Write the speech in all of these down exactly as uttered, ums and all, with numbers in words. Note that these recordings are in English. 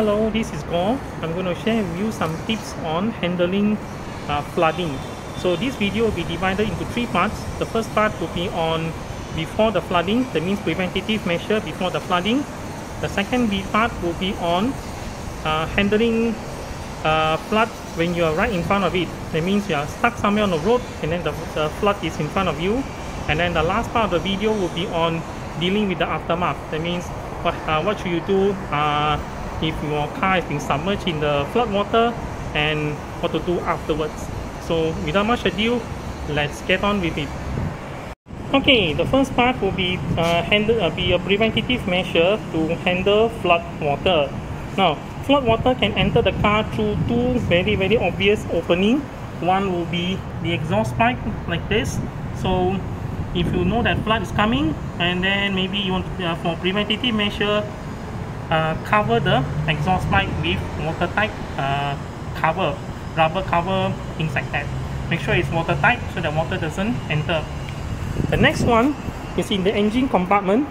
Hello, this is Gore. I'm going to share with you some tips on handling uh, flooding. So this video will be divided into three parts. The first part will be on before the flooding, that means preventative measure before the flooding. The second part will be on uh, handling uh, flood when you are right in front of it. That means you are stuck somewhere on the road and then the, the flood is in front of you. And then the last part of the video will be on dealing with the aftermath. That means what, uh, what should you do uh, if your car is being submerged in the flood water and what to do afterwards. So without much ado, let's get on with it. Okay, the first part will be uh, handle uh, be a preventative measure to handle flood water. Now, flood water can enter the car through two very very obvious openings. One will be the exhaust pipe like this. So if you know that flood is coming, and then maybe you want to, uh, for preventative measure, uh, cover the exhaust pipe with watertight uh, cover, rubber cover, things like that. Make sure it's watertight so that water doesn't enter. The next one is in the engine compartment.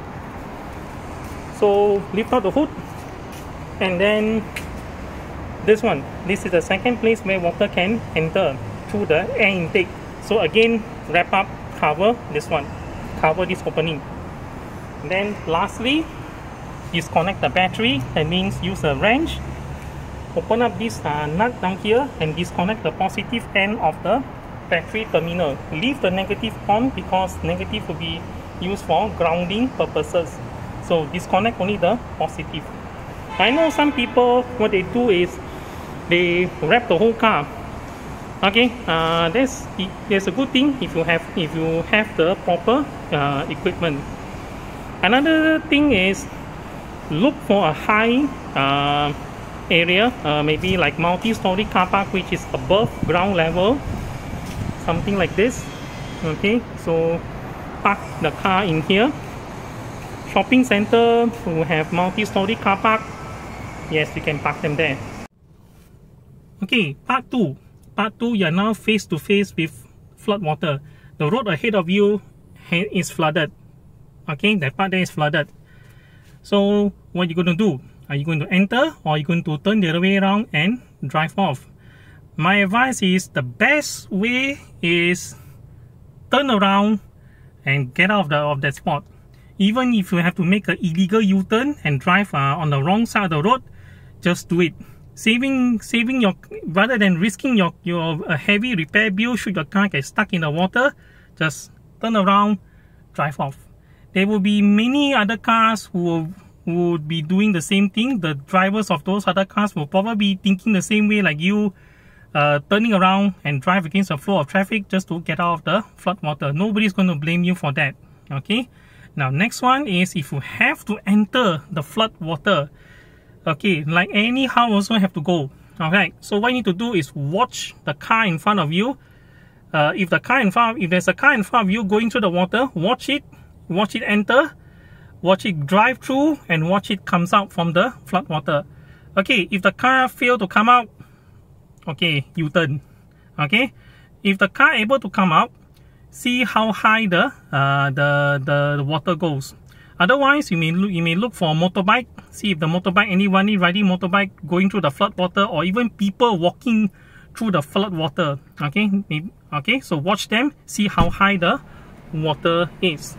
So lift out the hood, and then this one, this is the second place where water can enter through the air intake. So again, wrap up, cover this one, cover this opening. And then lastly, disconnect the battery. That means use a wrench, open up this uh, nut down here and disconnect the positive end of the battery terminal. Leave the negative on because negative will be used for grounding purposes. So disconnect only the positive. I know some people, what they do is they wrap the whole car. Okay, uh, that's that's a good thing if you have if you have the proper uh, equipment. Another thing is look for a high uh, area, uh, maybe like multi-story car park which is above ground level, something like this. Okay, so park the car in here. Shopping center who have multi-story car park, yes, you can park them there. Okay, part two. Part two, you are now face to face with flood water. The road ahead of you is flooded. Okay, that part there is flooded. So what are you going to do? Are you going to enter, or are you going to turn the other way around and drive off? My advice is the best way is turn around and get out of, the, of that spot. Even if you have to make an illegal U-turn and drive uh, on the wrong side of the road, just do it. Saving, saving your, rather than risking your, your a heavy repair bill should your car get stuck in the water, just turn around, drive off. There will be many other cars who will, who would be doing the same thing. The drivers of those other cars will probably be thinking the same way like you, uh, turning around and drive against the flow of traffic just to get out of the flood water. Nobody's going to blame you for that. Okay. Now, next one is if you have to enter the flood water. Okay, like anyhow also have to go. Alright, so what you need to do is watch the car in front of you. Uh, if the car in front, if there's a car in front of you going through the water, watch it, watch it enter, watch it drive through, and watch it comes out from the flood water. Okay, if the car fail to come out, okay, U-turn. Okay, if the car able to come out, see how high the uh, the, the the water goes. Otherwise, you may look, you may look for a motorbike. See if the motorbike, anyone riding motorbike going through the flood water, or even people walking through the flood water. Okay, okay. So watch them. See how high the water is.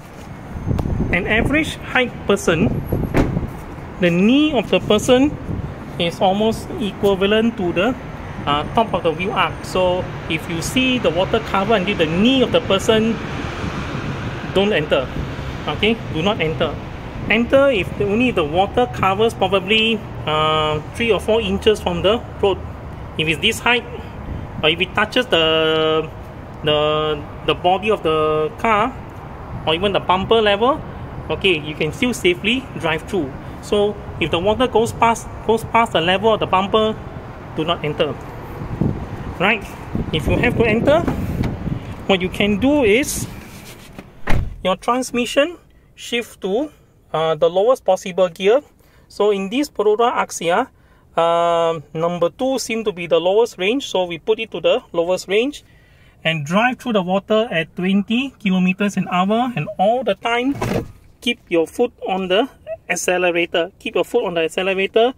An average height person, the knee of the person is almost equivalent to the uh, top of the wheel arc. So if you see the water cover until the knee of the person, don't enter. Okay, do not enter. Enter if the, only the water covers probably uh, three or four inches from the road. If it's this height, or if it touches the the the body of the car, or even the bumper level, okay, you can still safely drive through. So if the water goes past goes past the level of the bumper, do not enter. Right? If you have to enter, what you can do is your transmission shift to uh, the lowest possible gear. So in this Perodra Axia, uh, number two seems to be the lowest range, so we put it to the lowest range and drive through the water at twenty kilometers an hour, and all the time keep your foot on the accelerator. Keep your foot on the accelerator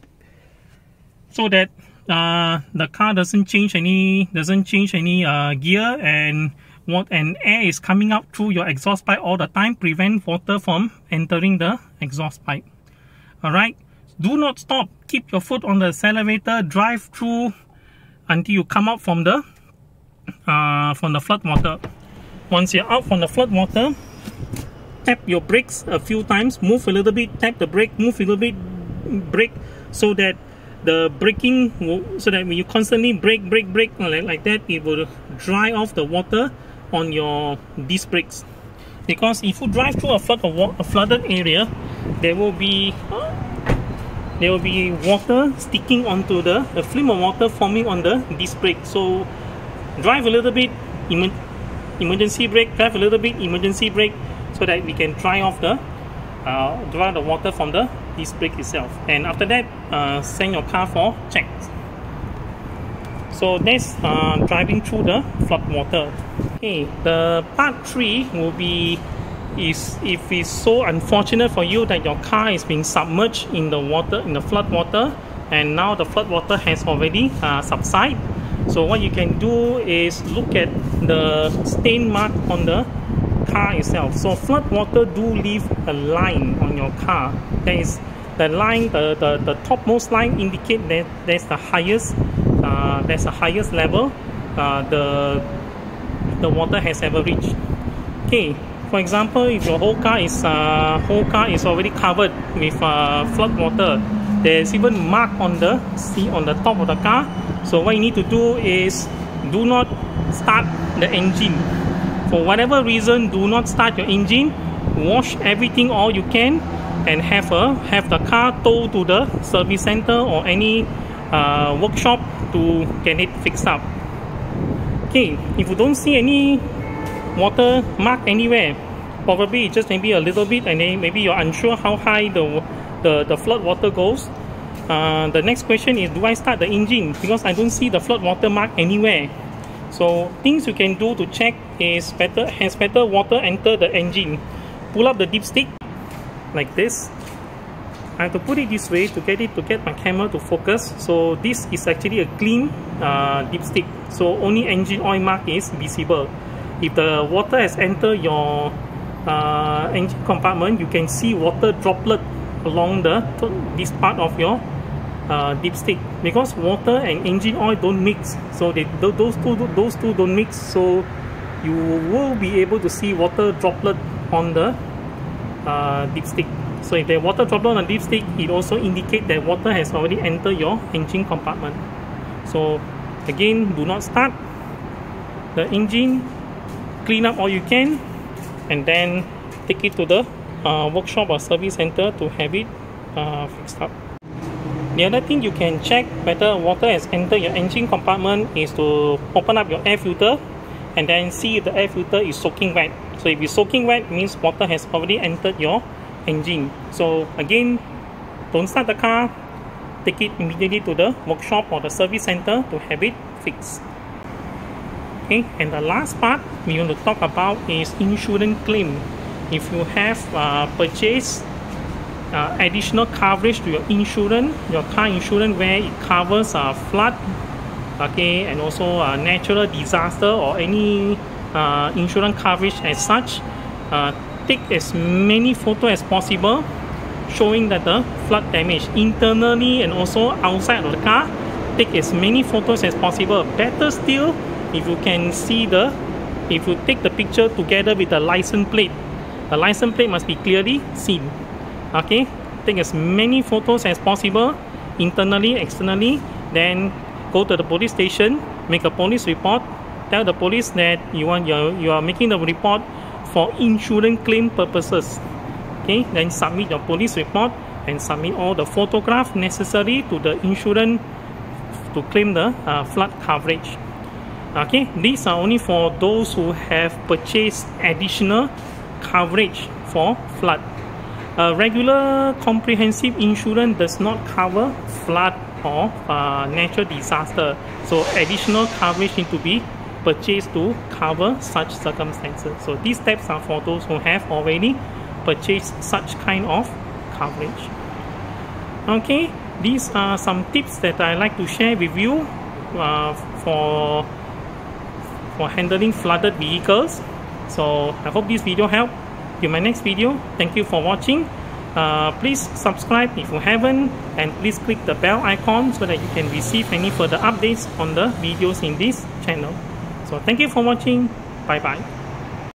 so that uh, the car doesn't change any doesn't change any uh, gear, and what and air is coming out through your exhaust pipe all the time. Prevent water from entering the exhaust pipe. Alright, do not stop. Keep your foot on the accelerator. Drive through until you come out from the uh, from the flood water. Once you're out from the flood water, tap your brakes a few times, move a little bit, tap the brake, move a little bit, brake, so that the braking will, so that when you constantly brake, brake, brake like, like that, it will dry off the water on your disc brakes. Because if you drive through a flood a flooded area, there will be there will be water sticking onto the a film of water forming on the disc brake. So drive a little bit, emer emergency brake, drive a little bit, emergency brake, so that we can dry off the uh, dry the water from the disc brake itself. And after that, uh, send your car for checks. So that's uh, driving through the flood water. Okay, the part three will be is if it's so unfortunate for you that your car is being submerged in the water, in the flood water, and now the flood water has already uh, subsided. So what you can do is look at the stain mark on the car itself. So flood water do leave a line on your car. There is the line, the, the, the topmost line indicate that there's the highest uh, there's the highest level uh, the the water has ever reached. Okay, for example, if your whole car is uh, whole car is already covered with uh, flood water, there's even mark on the seat on the top of the car. So what you need to do is do not start the engine. For whatever reason, do not start your engine. Wash everything all you can, and have a have the car towed to the service center or any uh, workshop to get it fixed up. Okay, if you don't see any water mark anywhere, probably just maybe a little bit, and then maybe you're unsure how high the the, the flood water goes. Uh, the next question is, do I start the engine? Because I don't see the flood water mark anywhere. So things you can do to check is better has better water enter the engine. Pull up the dipstick like this. I have to put it this way to get it to get my camera to focus. So this is actually a clean uh, dipstick. So only engine oil mark is visible. If the water has entered your uh, engine compartment, you can see water droplet along the this part of your uh, dipstick, because water and engine oil don't mix. So they, those two those two don't mix. So you will be able to see water droplet on the uh, dipstick. So if there water droplet on the dipstick, it also indicates that water has already entered your engine compartment. So again, do not start the engine. Clean up all you can, and then take it to the uh, workshop or service center to have it uh, fixed up. The other thing you can check whether water has entered your engine compartment is to open up your air filter and then see if the air filter is soaking wet. So if it's soaking wet, it means water has already entered your engine. So again, don't start the car, take it immediately to the workshop or the service center to have it fixed. Okay, and the last part we want to talk about is insurance claim. If you have uh, purchased uh, additional coverage to your insurance, your car insurance, where it covers uh, flood, okay, and also uh, natural disaster or any uh, insurance coverage as such, uh, take as many photos as possible showing that the flood damage internally and also outside of the car. Take as many photos as possible. Better still, if you can see the, if you take the picture together with the license plate, the license plate must be clearly seen. Okay, take as many photos as possible, internally, externally, then go to the police station, make a police report, tell the police that you want you you are making the report for insurance claim purposes. Okay, then submit your police report and submit all the photographs necessary to the insurance to claim the uh, flood coverage. Okay, these are only for those who have purchased additional coverage for flood. Uh, regular comprehensive insurance does not cover flood or uh, natural disaster. So additional coverage need to be purchased to cover such circumstances. So these steps are for those who have already purchased such kind of coverage. Okay, these are some tips that I like to share with you uh, for for handling flooded vehicles. So I hope this video helped. In my next video, thank you for watching. Uh, please subscribe if you haven't, and please click the bell icon so that you can receive any further updates on the videos in this channel. So thank you for watching. Bye bye.